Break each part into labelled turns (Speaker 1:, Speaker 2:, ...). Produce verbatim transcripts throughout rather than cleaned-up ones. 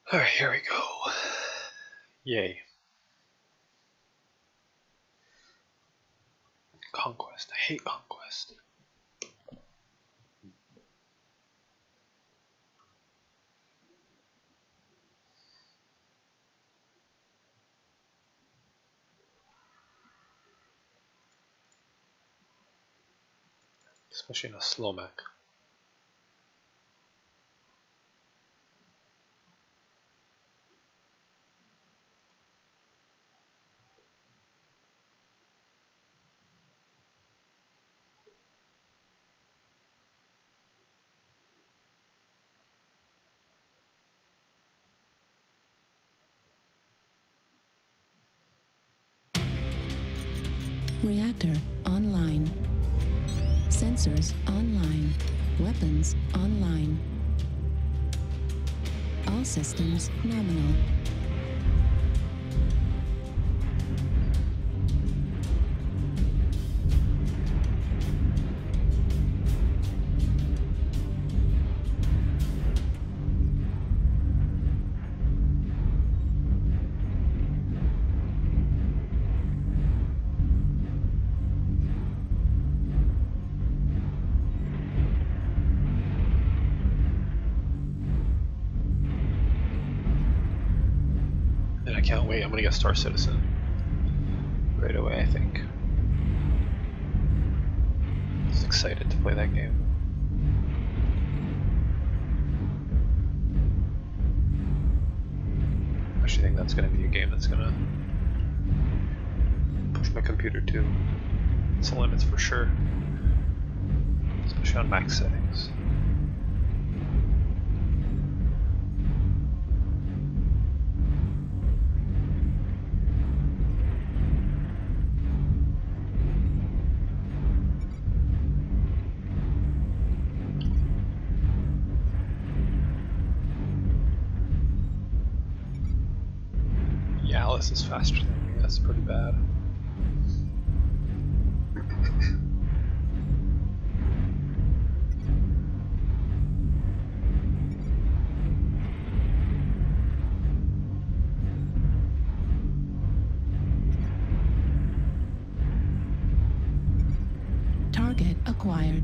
Speaker 1: Alright, here we go. Yay. Conquest. I hate conquest. Especially in a slow mech.
Speaker 2: Reactor online. Sensors online. Weapons online. All systems nominal.
Speaker 1: And I can't wait, I'm gonna get Star Citizen right away, I think. Just excited to play that game. I actually think that's gonna be a game that's gonna push my computer to its limits for sure. Especially on max settings. Atlas is faster than me, that's pretty bad.
Speaker 2: Target acquired.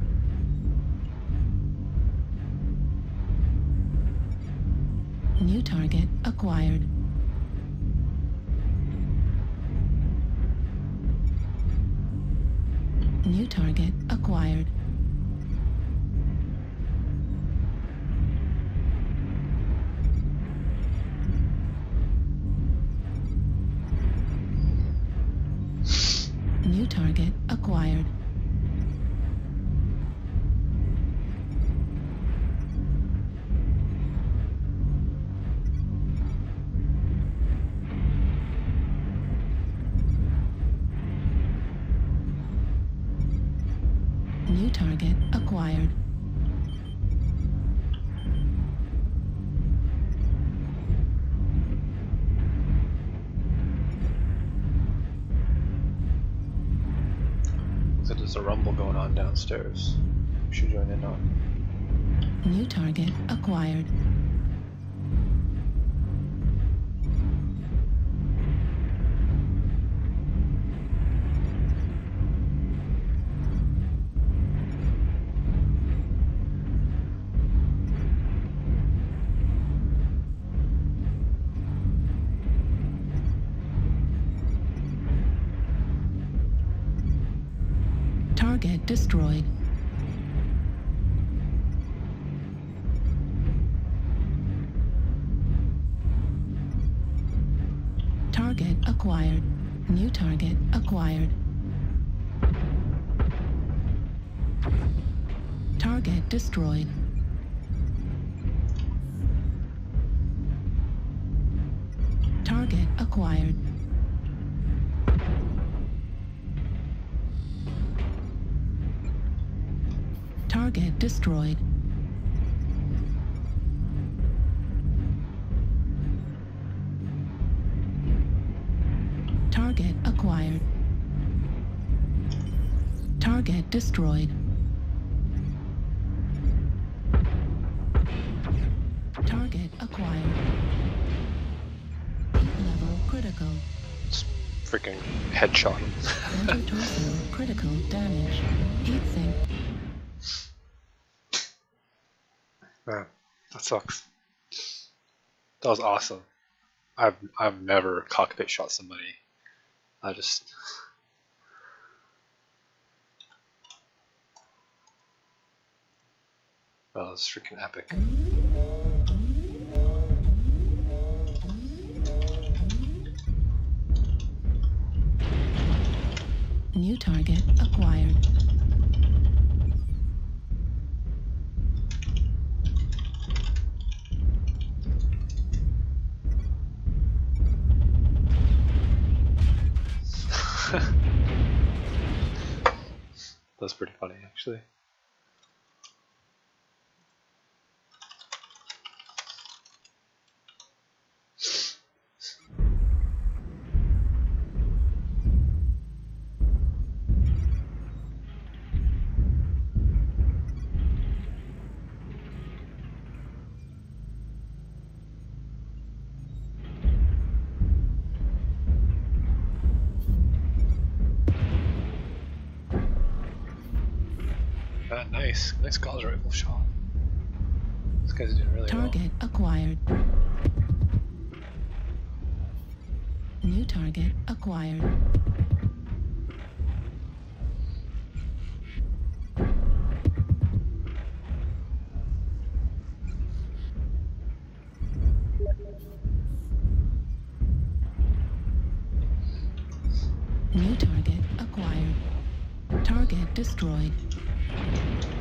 Speaker 2: New target acquired. New target acquired. New target acquired. New target acquired.
Speaker 1: So there's a rumble going on downstairs. We should join in on.
Speaker 2: New target acquired. Target destroyed. Target acquired. New target acquired. Target destroyed. Target acquired. Target destroyed. Target acquired. Target destroyed. Target acquired. Heat level critical.
Speaker 1: Just freaking headshot him.
Speaker 2: Center torso critical damage. Heat sink.
Speaker 1: Man, that sucks. That was awesome. I've I've never cockpit shot somebody. I just that was freaking epic.
Speaker 2: New target acquired.
Speaker 1: That's pretty funny, actually. Ah, nice, nice gauze rifle shot. This guy's doing really well.
Speaker 2: Target acquired. New target acquired. New target acquired. Target destroyed.